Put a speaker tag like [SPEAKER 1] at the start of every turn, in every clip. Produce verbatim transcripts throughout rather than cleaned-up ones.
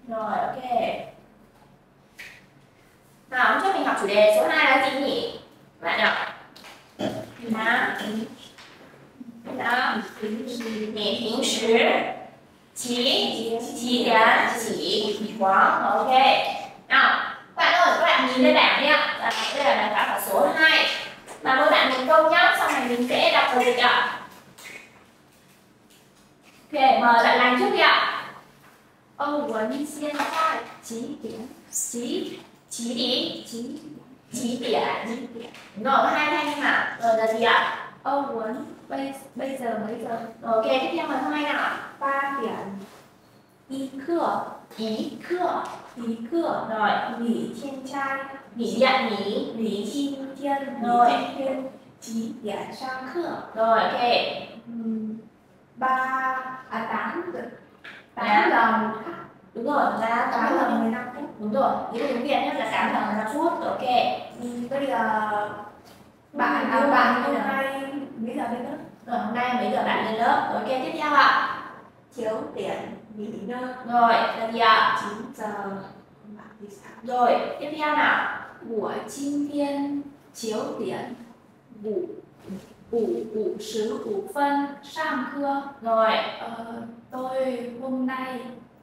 [SPEAKER 1] Rồi, ok. Nào, hôm trước mình học chủ đề số hai là gì nhỉ? Bạn nào? Đó. Đó. 你平时几几点起床 ok. Nào, bạn ơi, các bạn nhìn lên bảng đi ạ. Đây là bài toán ở số hai. Và mỗi bạn một câu nhé, sau này mình sẽ đọc vào dịch ạ. Ok, mời bạn làm trước đi ạ.
[SPEAKER 2] 欧文现在几点？
[SPEAKER 1] 几几点？
[SPEAKER 2] 几
[SPEAKER 1] 几点？
[SPEAKER 2] 几点？
[SPEAKER 1] Đúng rồi, có hai thanh mà. Rồi là gì ạ?
[SPEAKER 2] Âu Huấn bây bây giờ mấy giờ?
[SPEAKER 1] Ok, tiếp theo là hôm nay nào?
[SPEAKER 2] ba điểm. Ý khựa.
[SPEAKER 1] Ý khựa.
[SPEAKER 2] Ý khựa.
[SPEAKER 1] Rồi,
[SPEAKER 2] Nghỉ thiên trai.
[SPEAKER 1] nghỉ gì ạ? Nghỉ.
[SPEAKER 2] Nghỉ thiên thiên.
[SPEAKER 1] Rồi.
[SPEAKER 2] Nghỉ thiên. Chí điểm sang khựa.
[SPEAKER 1] Rồi, ok.
[SPEAKER 2] Ừm, ba à tám giờ.
[SPEAKER 1] Dạ.
[SPEAKER 2] tám giờ một khắc.
[SPEAKER 1] Đúng rồi, là
[SPEAKER 2] tám
[SPEAKER 1] tám
[SPEAKER 2] giờ
[SPEAKER 1] giờ.
[SPEAKER 2] mười lăm phút.
[SPEAKER 1] Đúng rồi, ý của tiếng Việt nhất là tám giờ mười lăm phút. Ok.
[SPEAKER 2] Ừm, bây giờ bạn
[SPEAKER 1] Ừ,
[SPEAKER 2] à, bạn
[SPEAKER 1] bây
[SPEAKER 2] hôm
[SPEAKER 1] giờ.
[SPEAKER 2] nay mấy giờ đến lớp?
[SPEAKER 1] Rồi, hôm nay mấy giờ bạn lên lớp? Ok, tiếp theo ạ.
[SPEAKER 2] Chiếu điểm nghỉ ngơi.
[SPEAKER 1] Rồi, là gì ạ?
[SPEAKER 2] chín giờ. Bạn thì sao?
[SPEAKER 1] Rồi, tiếp theo nào.
[SPEAKER 2] 我今天九点五五五十五分上课.
[SPEAKER 1] Rồi,
[SPEAKER 2] Ờ, tôi hôm nay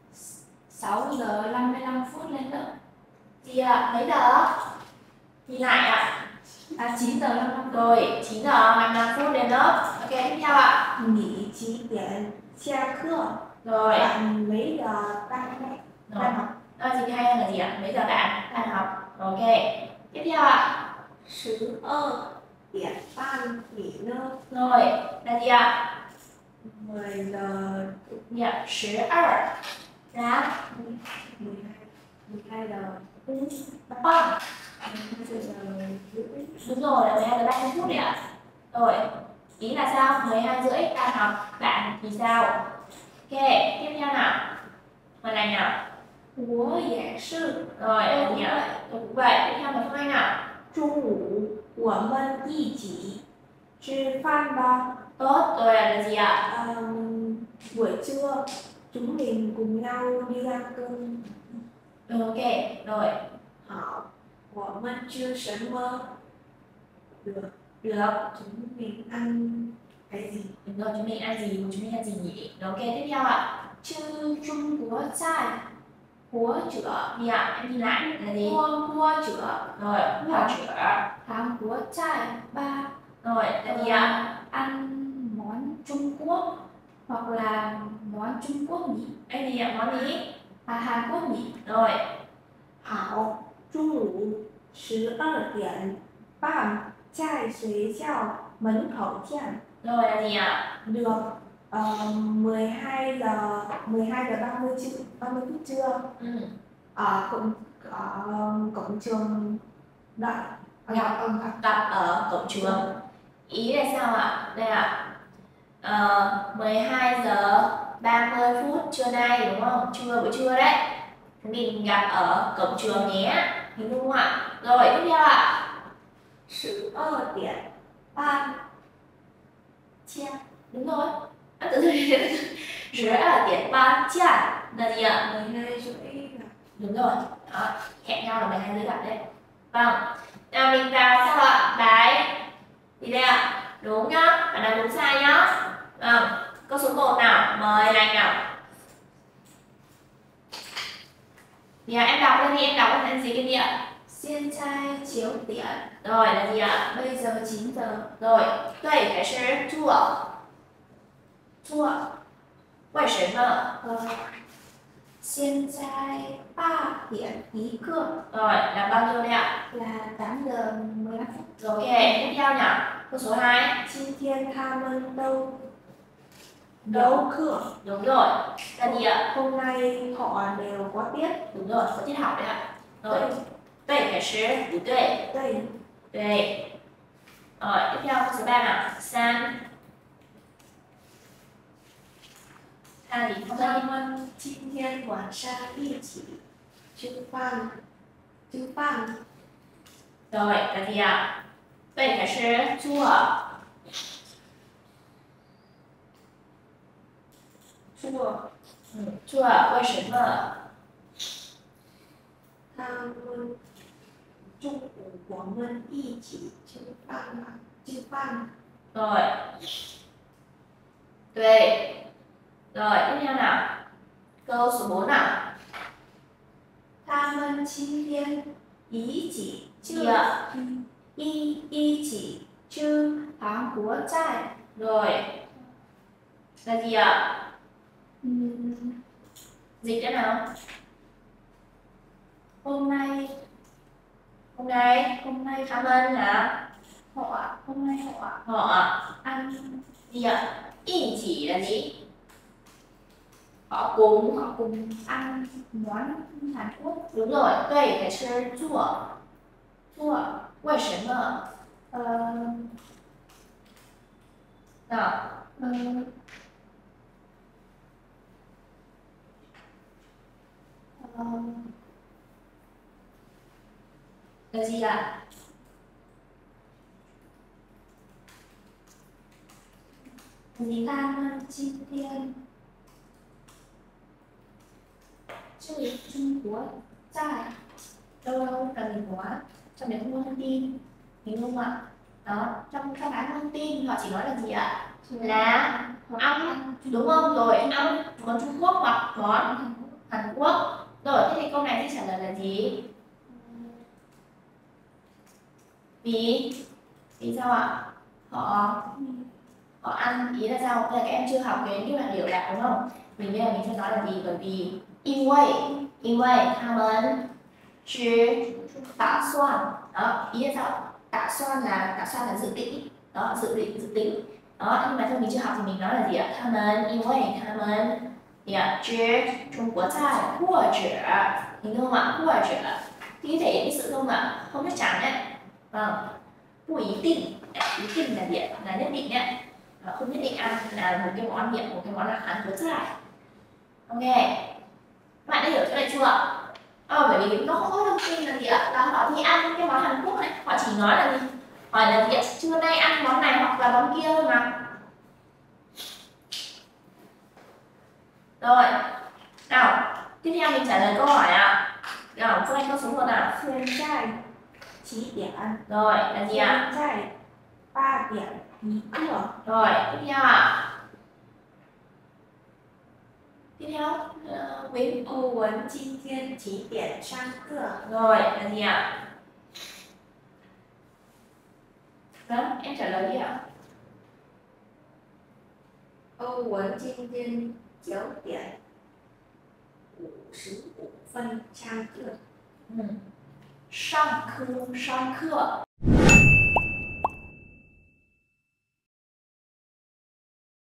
[SPEAKER 2] sáu giờ năm mươi lăm phút lên lớp.
[SPEAKER 1] gì ạ? Mấy giờ? Nhìn lại ạ.
[SPEAKER 2] À chín giờ năm mươi lăm.
[SPEAKER 1] Rồi, chín giờ năm mươi lăm phút lên lớp. Ok, tiếp theo ạ.
[SPEAKER 2] Nghỉ chín điểm下课.
[SPEAKER 1] Rồi.
[SPEAKER 2] Bạn mấy giờ tan học?
[SPEAKER 1] Rồi.
[SPEAKER 2] Tan học.
[SPEAKER 1] Đó, gì hay hơn là gì ạ? Mấy giờ bạn tan học? Ok. Tiếp theo ạ.
[SPEAKER 2] mười hai điểm ban nghỉ ngơi.
[SPEAKER 1] Rồi, là gì ạ?
[SPEAKER 2] mười giờ.
[SPEAKER 1] Gì ạ? mười hai. Là
[SPEAKER 2] mười hai. mười hai giờ.
[SPEAKER 1] ba.
[SPEAKER 2] mười hai giờ rưỡi.
[SPEAKER 1] Đúng rồi, là mười hai giờ ba mươi phút đấy ạ. Rồi, ý là sao? mười hai rưỡi tan học. Bạn thì sao? Ok, tiếp theo nào. Mời này nào.
[SPEAKER 2] 我也是.
[SPEAKER 1] Rồi, là gì ạ? Tôi cũng vậy. Tiếp theo một hai nào.
[SPEAKER 2] 中午我们一起吃饭吧.
[SPEAKER 1] Tốt, rồi là gì ạ?
[SPEAKER 2] Um, buổi trưa chúng mình cùng nhau đi ăn cơm.
[SPEAKER 1] Ừ, ok, rồi.
[SPEAKER 2] 好，我们吃什么? Được,
[SPEAKER 1] được.
[SPEAKER 2] chúng mình ăn cái gì?
[SPEAKER 1] Đúng rồi, chúng mình ăn gì? Chúng mình ăn gì nhỉ? Rồi, ok, tiếp theo ạ.
[SPEAKER 2] 吃中国菜.
[SPEAKER 1] 活者, gì ạ? Em nhìn lại là gì?
[SPEAKER 2] 锅锅者.
[SPEAKER 1] Rồi, hoa trở.
[SPEAKER 2] Hàn Quốc trai ba.
[SPEAKER 1] Rồi, là gì ạ?
[SPEAKER 2] Ăn món Trung Quốc hoặc là món Trung Quốc nhỉ?
[SPEAKER 1] Anh gì ạ? Món gì?
[SPEAKER 2] À, Hàn Quốc nhỉ?
[SPEAKER 1] Rồi.
[SPEAKER 2] 好，中午十二点半在学校门口见.
[SPEAKER 1] Rồi là gì ạ?
[SPEAKER 2] Được. Ờ, mười hai giờ mười hai giờ ba mươi trưa, ba mươi phút trưa.
[SPEAKER 1] Ừ.
[SPEAKER 2] Ở cổng ở cổng trường đợi gặp ông gặp.
[SPEAKER 1] Gặp ở cổng trường. Ý là sao ạ? Đây ạ. Ờ, mười hai giờ ba mươi phút trưa nay đúng không? Trưa buổi trưa đấy. Chúng mình gặp ở cổng trường nhé. Hình dung không ạ? Rồi, tiếp theo ạ.
[SPEAKER 2] 十二点半见.
[SPEAKER 1] Đúng rồi. À, tự nhiên mười hai điểm ba chén là gì ạ?
[SPEAKER 2] mười hai rưỡi gặp.
[SPEAKER 1] Đúng rồi. Đó. Hẹn nhau là mười hai rưỡi gặp đấy. Vâng. Nào mình vào sao ạ? Bài gì đây ạ? Đúng nhá. Bạn làm đúng sai nhá. Vâng. Câu số một nào. Mời anh nào. Thì em đọc lên đi. Em đọc lên gì cái gì ạ?
[SPEAKER 2] 现在九点.
[SPEAKER 1] Rồi là gì ạ?
[SPEAKER 2] Bây giờ chín giờ.
[SPEAKER 1] Rồi. Đây phải là做.
[SPEAKER 2] 做.
[SPEAKER 1] 为什么?
[SPEAKER 2] Ờ, 现在八点一个.
[SPEAKER 1] Rồi, là bao nhiêu đây ạ?
[SPEAKER 2] Là tám giờ mười lăm phút.
[SPEAKER 1] Rồi, ok, tiếp theo nhỉ? Câu số hai.
[SPEAKER 2] 今天他们都 đấu khựa.
[SPEAKER 1] Đúng rồi. Là gì ạ?
[SPEAKER 2] Hôm nay họ đều có tiết.
[SPEAKER 1] Đúng rồi, có tiết học đấy ạ. Rồi.
[SPEAKER 2] Đây.
[SPEAKER 1] Đây phải là不对.
[SPEAKER 2] Đây.
[SPEAKER 1] Đây. Rồi, tiếp theo câu số ba nào. San. San gì không đây?
[SPEAKER 2] 他们今天晚上一起吃饭.吃饭.
[SPEAKER 1] Rồi, là gì ạ? Đây phải là chua. Chua. Ừ, chua, 为什么?
[SPEAKER 2] 他们中午我们一起吃饭啊，吃饭。
[SPEAKER 1] Rồi. Tuyệt. Rồi, tiếp theo nào. Câu số bốn nào.
[SPEAKER 2] 他们今天一起吃
[SPEAKER 1] Dạ.
[SPEAKER 2] 一一起吃韩国菜。
[SPEAKER 1] Rồi. Là gì ạ?
[SPEAKER 2] Ừm,
[SPEAKER 1] Dịch thế nào?
[SPEAKER 2] hôm nay
[SPEAKER 1] Hôm nay.
[SPEAKER 2] hôm nay
[SPEAKER 1] Cảm ơn hả?
[SPEAKER 2] họ hôm nay họ
[SPEAKER 1] Họ.
[SPEAKER 2] ăn
[SPEAKER 1] Gì ạ? Y chỉ là gì? Họ cùng.
[SPEAKER 2] họ cùng ăn món Hàn Quốc.
[SPEAKER 1] Đúng rồi. Đây phải chơi chua. Chua. Vì sao mà?
[SPEAKER 2] Ờ,
[SPEAKER 1] Nào.
[SPEAKER 2] ờ, ờ,
[SPEAKER 1] Là gì ạ?
[SPEAKER 2] gì ta们今天吃中国菜。
[SPEAKER 1] Đâu đâu là mình hóa. Trong đấy không có thông tin. Đúng không ạ? Đó. Trong trong cái thông tin họ chỉ nói là gì ạ? Là ăn. Đúng không? Rồi ăn món Trung Quốc hoặc món Hàn Quốc. Rồi thế thì câu này sẽ trả lời là gì? Vì vì sao ạ? Họ họ ăn, ý là sao? Đây là các em chưa học đến cái đoạn biểu đạt đúng không? Mình bây giờ mình sẽ nói là gì? Bởi vì 因为因为他们是打算 đó, ý là sao? 打算 là 打算 là dự định, đó, dự định dự tính. Đó, nhưng mà thôi mình chưa học thì mình nói là gì ạ? 他们因为他们 yeah, 吃中国菜或者 hình dung không ạ? 或者thì thể hiện cái sự không ạ? Không chắc chắn đấy. Vâng. 不一定 ý định là gì ạ? Là nhất định đấy. Không nhất định ăn là một cái món điểm, một cái món là Hàn Quốc菜. Ok. Các bạn đã hiểu chỗ này chưa? Ờ, bởi vì nó không có thông tin là gì ạ? Là họ thì ăn cái món Hàn Quốc này, họ chỉ nói là gì? Hỏi là gì ạ? Trưa nay ăn món này hoặc là món kia thôi mà. Rồi. Nào, tiếp theo mình trả lời câu hỏi ạ. Nào, cho anh câu số một nào.
[SPEAKER 2] 现在几点？
[SPEAKER 1] Rồi, là gì ạ?
[SPEAKER 2] 现在八点一个。
[SPEAKER 1] Rồi, tiếp theo ạ. Tiếp theo, uh, Quỳnh.
[SPEAKER 2] 欧文今天几点上课？
[SPEAKER 1] Rồi, là gì ạ? Đó, em trả lời đi ạ.
[SPEAKER 2] 欧文今天九点五十五分上课。
[SPEAKER 1] Ừ. Sang khư, sang khưa.